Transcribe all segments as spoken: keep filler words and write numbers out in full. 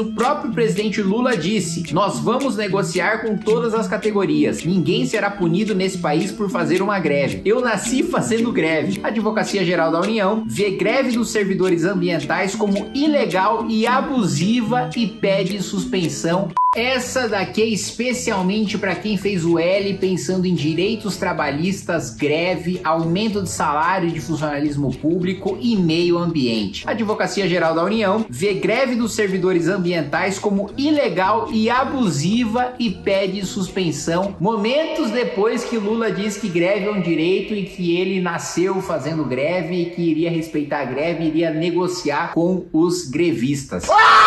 O próprio presidente Lula disse: nós vamos negociar com todas as categorias. Ninguém será punido nesse país por fazer uma greve. Eu nasci fazendo greve. A Advocacia Geral da União vê greve dos servidores ambientais como ilegal e abusiva e pede suspensão. Essa daqui é especialmente para quem fez o L pensando em direitos trabalhistas, greve, aumento de salário de funcionalismo público e meio ambiente. A Advocacia Geral da União vê greve dos servidores ambientais como ilegal e abusiva e pede suspensão. Momentos depois que Lula diz que greve é um direito e que ele nasceu fazendo greve e que iria respeitar a greve e iria negociar com os grevistas.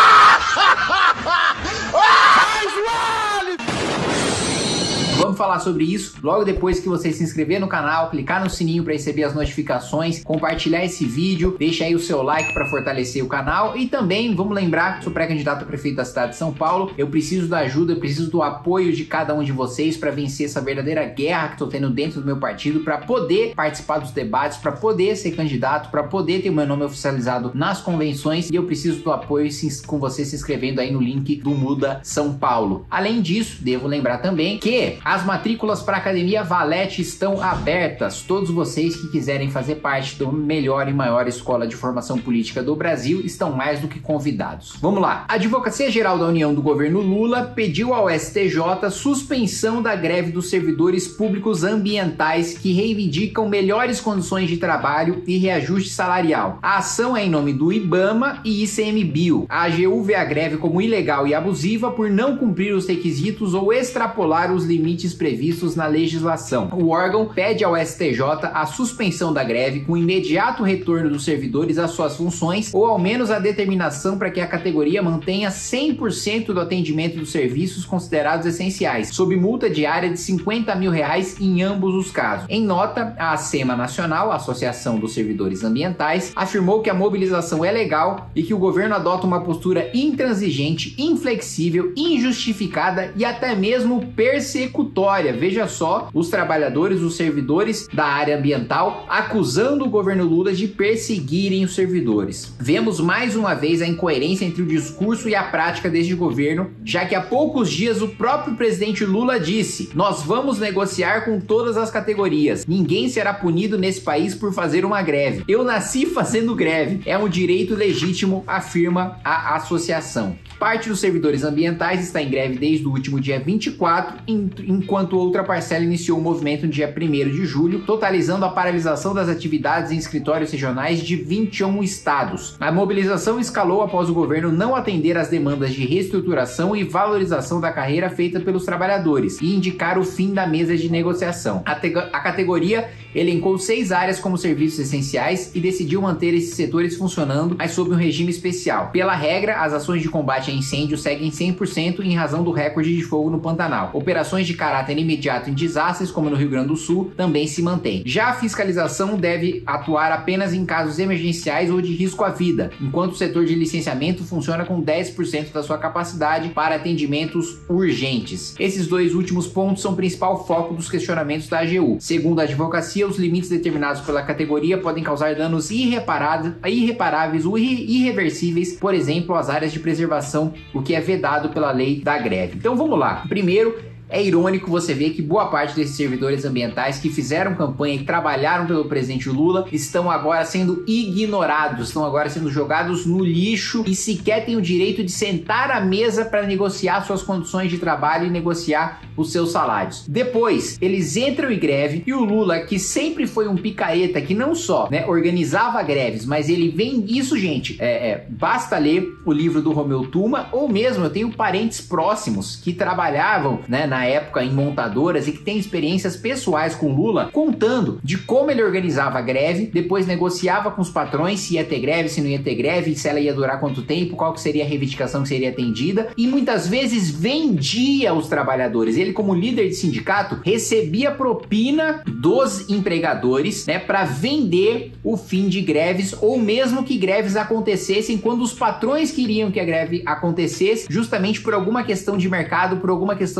Vamos falar sobre isso logo depois que você se inscrever no canal, clicar no sininho para receber as notificações, compartilhar esse vídeo, deixa aí o seu like para fortalecer o canal e também vamos lembrar que sou pré-candidato a prefeito da cidade de São Paulo. Eu preciso da ajuda, eu preciso do apoio de cada um de vocês para vencer essa verdadeira guerra que estou tendo dentro do meu partido, para poder participar dos debates, para poder ser candidato, para poder ter o meu nome oficializado nas convenções, e eu preciso do apoio com você se inscrevendo aí no link do Muda São Paulo. Além disso, devo lembrar também que as matrículas para a Academia Valete estão abertas. Todos vocês que quiserem fazer parte da melhor e maior escola de formação política do Brasil estão mais do que convidados. Vamos lá. A Advocacia Geral da União do governo Lula pediu ao S T J suspensão da greve dos servidores públicos ambientais que reivindicam melhores condições de trabalho e reajuste salarial. A ação é em nome do IBAMA e I C M Bio. A A G U vê a greve como ilegal e abusiva por não cumprir os requisitos ou extrapolar os limites previstos na legislação. O órgão pede ao S T J a suspensão da greve com imediato retorno dos servidores às suas funções ou ao menos a determinação para que a categoria mantenha cem por cento do atendimento dos serviços considerados essenciais, sob multa diária de cinquenta mil reais em ambos os casos. Em nota, a ACEMA Nacional, Associação dos Servidores Ambientais, afirmou que a mobilização é legal e que o governo adota uma postura intransigente, inflexível, injustificada e até mesmo persecutória. Veja só, os trabalhadores, os servidores da área ambiental acusando o governo Lula de perseguirem os servidores. Vemos mais uma vez a incoerência entre o discurso e a prática deste governo, já que há poucos dias o próprio presidente Lula disse: nós vamos negociar com todas as categorias. Ninguém será punido nesse país por fazer uma greve. Eu nasci fazendo greve. É um direito legítimo, afirma a associação. Parte dos servidores ambientais está em greve desde o último dia vinte e quatro, enquanto outra parcela iniciou o movimento no dia primeiro de julho, totalizando a paralisação das atividades em escritórios regionais de vinte e um estados. A mobilização escalou após o governo não atender às demandas de reestruturação e valorização da carreira feita pelos trabalhadores e indicar o fim da mesa de negociação. A, a categoria elencou seis áreas como serviços essenciais e decidiu manter esses setores funcionando, mas sob um regime especial. Pela regra, as ações de combate a incêndio seguem cem por cento em razão do recorde de fogo no Pantanal. Operações de caráter imediato em desastres, como no Rio Grande do Sul, também se mantém. Já a fiscalização deve atuar apenas em casos emergenciais ou de risco à vida, enquanto o setor de licenciamento funciona com dez por cento da sua capacidade para atendimentos urgentes. Esses dois últimos pontos são o principal foco dos questionamentos da A G U. Segundo a advocacia, os limites determinados pela categoria podem causar danos irreparáveis, irreparáveis ou irreversíveis, por exemplo, às áreas de preservação, o que é vedado pela lei da greve. Então vamos lá. Primeiro, é irônico você ver que boa parte desses servidores ambientais que fizeram campanha e que trabalharam pelo presidente Lula estão agora sendo ignorados, estão agora sendo jogados no lixo e sequer têm o direito de sentar à mesa para negociar suas condições de trabalho e negociar os seus salários. Depois, eles entram em greve e o Lula, que sempre foi um picareta, que não só, né, organizava greves, mas ele vem... Isso, gente, é, é, basta ler o livro do Romeu Tuma, ou mesmo eu tenho parentes próximos que trabalhavam, né, na época em montadoras e que tem experiências pessoais com Lula, contando de como ele organizava a greve, depois negociava com os patrões se ia ter greve, se não ia ter greve, se ela ia durar quanto tempo, qual que seria a reivindicação que seria atendida, e muitas vezes vendia os trabalhadores. Ele, como líder de sindicato, recebia propina dos empregadores, né, para vender o fim de greves, ou mesmo que greves acontecessem quando os patrões queriam que a greve acontecesse, justamente por alguma questão de mercado, por alguma questão de abastecimento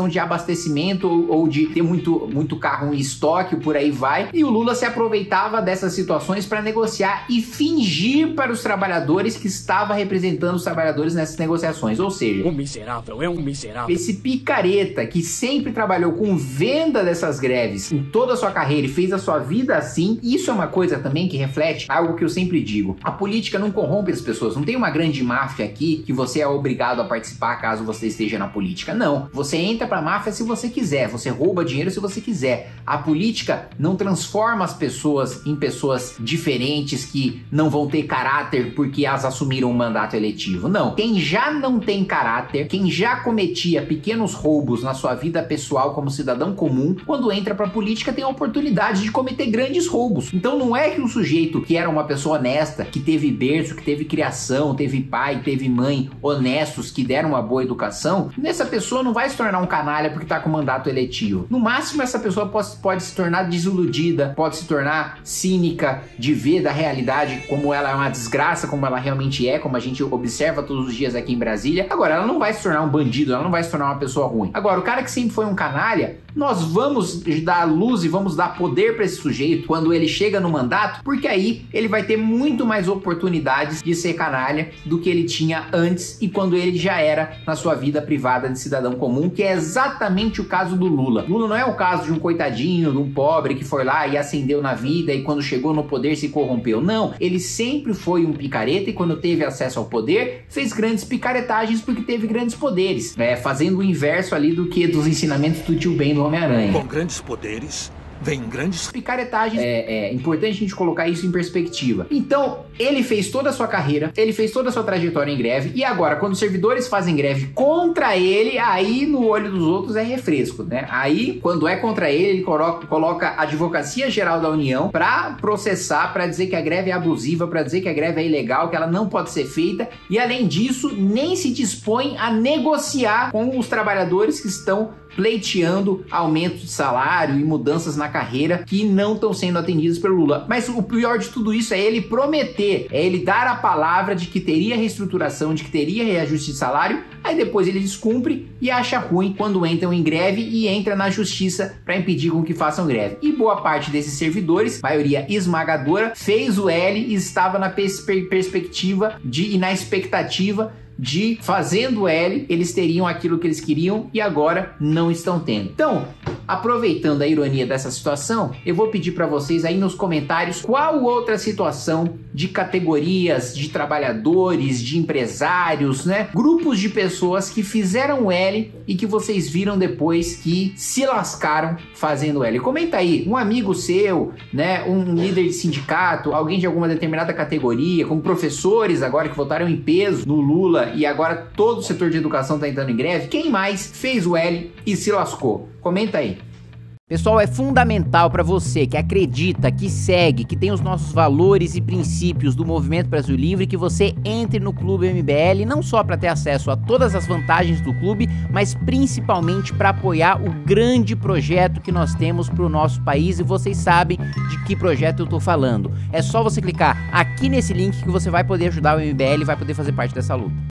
abastecimento ou, ou de ter muito, muito carro em estoque, por aí vai. E o Lula se aproveitava dessas situações para negociar e fingir para os trabalhadores que estava representando os trabalhadores nessas negociações. Ou seja, um miserável, é um miserável. Esse picareta que sempre trabalhou com venda dessas greves em toda a sua carreira e fez a sua vida assim, isso é uma coisa também que reflete algo que eu sempre digo. A política não corrompe as pessoas. Não tem uma grande máfia aqui que você é obrigado a participar caso você esteja na política. Não. Você entra pra máfia se você quiser. Você rouba dinheiro se você quiser. A política não transforma as pessoas em pessoas diferentes que não vão ter caráter porque elas assumiram um mandato eletivo. Não. Quem já não tem caráter, quem já cometia pequenos roubos na sua vida pessoal como cidadão comum, quando entra pra política tem a oportunidade de cometer grandes roubos. Então não é que o sujeito que era uma pessoa honesta, que teve berço, que teve criação, teve pai, teve mãe, honestos, que deram uma boa educação, nessa pessoa não vai se tornar um canalha porque tá com mandato eletivo. No máximo essa pessoa pode, pode se tornar desiludida, pode se tornar cínica de ver da realidade como ela é uma desgraça, como ela realmente é, como a gente observa todos os dias aqui em Brasília. Agora, ela não vai se tornar um bandido, ela não vai se tornar uma pessoa ruim. Agora, o cara que sempre foi um canalha, nós vamos dar luz e vamos dar poder para esse sujeito quando ele chega no mandato, porque aí ele vai ter muito mais oportunidades de ser canalha do que ele tinha antes e quando ele já era na sua vida privada de cidadão comum, que é exatamente o caso do Lula. Lula não é o caso de um coitadinho, de um pobre que foi lá e ascendeu na vida e quando chegou no poder se corrompeu. Não, ele sempre foi um picareta e quando teve acesso ao poder, fez grandes picaretagens porque teve grandes poderes, né? Fazendo o inverso ali do que dos ensinamentos do tio Ben do Homem-Aranha. Com grandes poderes vem grandes picaretagens. É, é importante a gente colocar isso em perspectiva. Então, ele fez toda a sua carreira, ele fez toda a sua trajetória em greve, e agora, quando os servidores fazem greve contra ele, aí no olho dos outros é refresco, né? Aí, quando é contra ele, ele coloca, coloca a Advocacia Geral da União pra processar, pra dizer que a greve é abusiva, pra dizer que a greve é ilegal, que ela não pode ser feita, e além disso, nem se dispõe a negociar com os trabalhadores que estão pleiteando aumento de salário e mudanças na carreira que não estão sendo atendidas pelo Lula. Mas o pior de tudo isso é ele prometer, é ele dar a palavra de que teria reestruturação, de que teria reajuste de salário, aí depois ele descumpre e acha ruim quando entram em greve e entra na justiça para impedir com que façam greve. E boa parte desses servidores, maioria esmagadora, fez o L e estava na pers perspectiva de, e na expectativa de, fazendo L, eles teriam aquilo que eles queriam e agora não estão tendo. Então, aproveitando a ironia dessa situação, eu vou pedir para vocês aí nos comentários qual outra situação de categorias de trabalhadores, de empresários, né? Grupos de pessoas que fizeram L e que vocês viram depois que se lascaram fazendo L. Comenta aí, um amigo seu, né? Um líder de sindicato, alguém de alguma determinada categoria, como professores agora que votaram em peso no Lula e agora todo o setor de educação está entrando em greve. Quem mais fez o L e se lascou? Comenta aí. Pessoal, é fundamental para você que acredita, que segue, que tem os nossos valores e princípios do Movimento Brasil Livre, que você entre no Clube M B L, não só para ter acesso a todas as vantagens do clube, mas principalmente para apoiar o grande projeto que nós temos para o nosso país, e vocês sabem de que projeto eu tô falando. É só você clicar aqui nesse link que você vai poder ajudar o M B L e vai poder fazer parte dessa luta.